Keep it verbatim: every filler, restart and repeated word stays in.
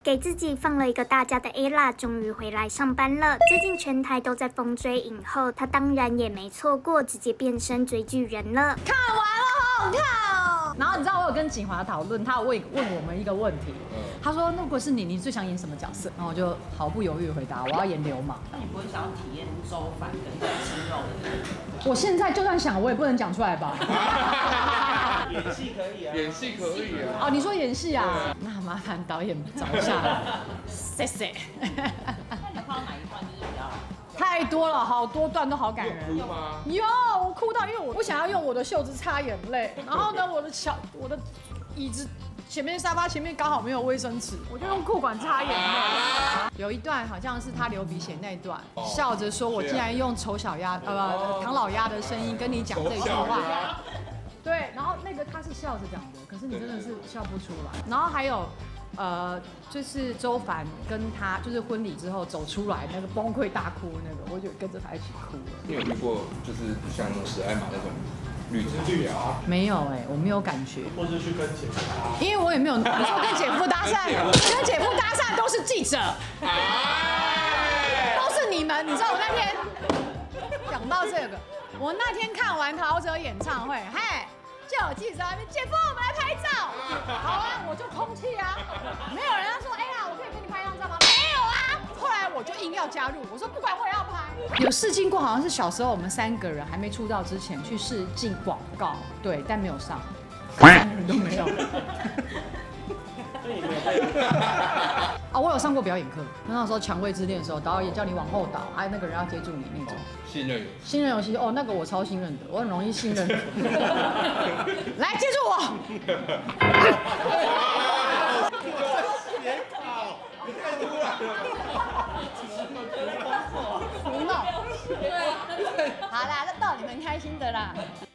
给自己放了一个大假的 Ella 终于回来上班了。最近全台都在疯追影后，她当然也没错过，直接变身追剧人了。 看完了，好好看哦。然后你知道我有跟景华讨论，他有问问我们一个问题，他说如果是你，你最想演什么角色？然后我就毫不犹豫回答，我要演流氓。 那你不会想要体验周凡跟吃肉的人？ 我现在就算想，我也不能讲出来吧。 演戏可以啊，演戏可以啊。 哦，你说演戏啊？那麻烦导演找一下，谢谢。 那你看到哪一段就是比较？ 太多了，好多段都好感人。 有哭吗？ 有，我哭到，因为我不想要用我的袖子擦眼泪，然后呢，我的小我的椅子前面沙发前面刚好没有卫生纸，我就用裤管擦眼泪。有一段好像是他流鼻血那一段，笑着说：“我竟然用丑小鸭呃唐老鸭的声音跟你讲这句话。”对，然后那个他是笑着讲的，可是你真的是笑不出来。然后还有，呃，就是周凡跟他就是婚礼之后走出来那个崩溃大哭那个，我就跟着他一起哭了。 你有遇过就是像史艾玛那种绿茶啊？ 没有哎、欸，我没有感觉。 或是去跟姐夫搭， 因为我也没有，你说跟姐夫搭讪，跟姐夫搭讪都是记者，都是你们。你知道我那天讲到这个，我那天看完陶喆演唱会，嘿。就有记者在那边，姐夫，我们来拍照。好啊，我就空气啊，没有人要说，哎呀，我可以跟你拍一张照吗？没有啊。后来我就硬要加入，我说不管我也要拍。有试镜过，好像是小时候我们三个人还没出道之前去试镜广告，对，但没有上，三个人都没有。啊，我有上过表演课，那时候蔷薇之恋的时候，导演叫你往后倒，哎，那个人要接住你那种。 信任游戏， 信任游戏哦，那个我超信任的，我很容易信任。来接住我！ 别跑，你太突然了。 胡闹。对啊。好啦，那逗你们开心的啦。